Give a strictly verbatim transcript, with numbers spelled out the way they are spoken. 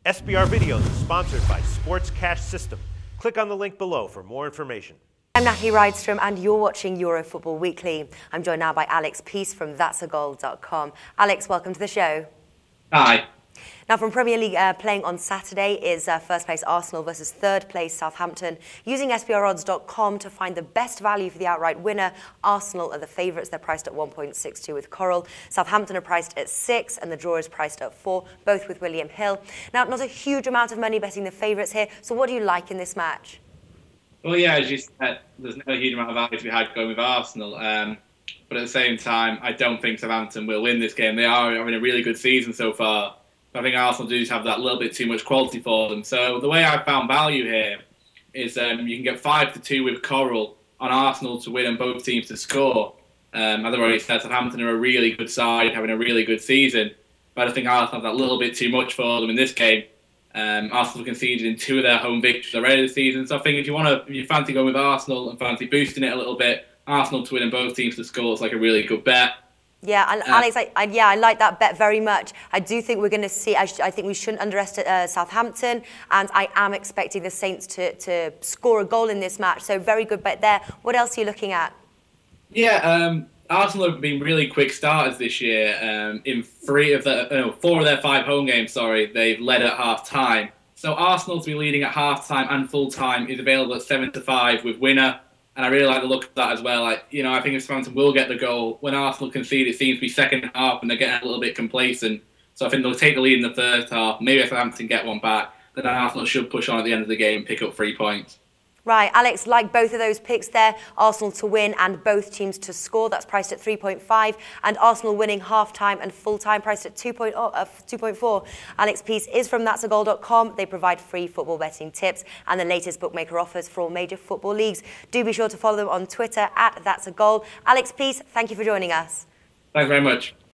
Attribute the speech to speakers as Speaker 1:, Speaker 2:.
Speaker 1: S B R Videos is sponsored by Sports Cash System. Click on the link below for more information.
Speaker 2: I'm Natalie Rydstrom and you're watching Euro Football Weekly. I'm joined now by Alex Peace from that's a goal dot com. Alex, welcome to the show.
Speaker 3: Hi.
Speaker 2: Now from Premier League uh, playing on Saturday is uh, first place Arsenal versus third place Southampton. Using S B R odds dot com to find the best value for the outright winner, Arsenal are the favourites. They're priced at one point six two with Coral. Southampton are priced at six and the draw is priced at four, both with William Hill. Now, not a huge amount of money betting the favourites here, so what do you like in this match?
Speaker 3: Well, yeah, as you said, there's no huge amount of value to be had going with Arsenal. Um, but at the same time, I don't think Southampton will win this game. They are having a really good season so far. I think Arsenal do have that little bit too much quality for them. So the way I found value here is um, you can get five to two with Coral on Arsenal to win and both teams to score. Um, as I've already said, Southampton are a really good side, having a really good season. But I think Arsenal have that little bit too much for them in this game. Um, Arsenal conceded in two of their home victories already this season. So I think if you want to, if you fancy going with Arsenal and fancy boosting it a little bit, Arsenal to win and both teams to score is like a really good bet.
Speaker 2: Yeah, and
Speaker 3: Uh,
Speaker 2: Alex, I, I, yeah, I like that bet very much. I do think we're going to see, I, sh I think we shouldn't underestimate uh, Southampton, and I am expecting the Saints to, to score a goal in this match, so very good bet there. What else are you looking at?
Speaker 3: Yeah, um, Arsenal have been really quick starters this year. Um, in three of the, no, four of their five home games, sorry, they've led at half-time. So Arsenal to be leading at half-time and full-time is available at seven to five with winner. And I really like the look of that as well. Like, you know, I think if Southampton will get the goal, when Arsenal concede, it seems to be second half and they're getting a little bit complacent. So I think they'll take the lead in the first half. Maybe if Southampton get one back, then Arsenal should push on at the end of the game and pick up three points.
Speaker 2: Right, Alex, like both of those picks there, Arsenal to win and both teams to score, that's priced at three point five, and Arsenal winning half-time and full-time, priced at two point four. Alex Peace is from that's a goal dot com. They provide free football betting tips and the latest bookmaker offers for all major football leagues. Do be sure to follow them on Twitter at that's a goal. Alex Peace, thank you for joining us.
Speaker 3: Thanks very much.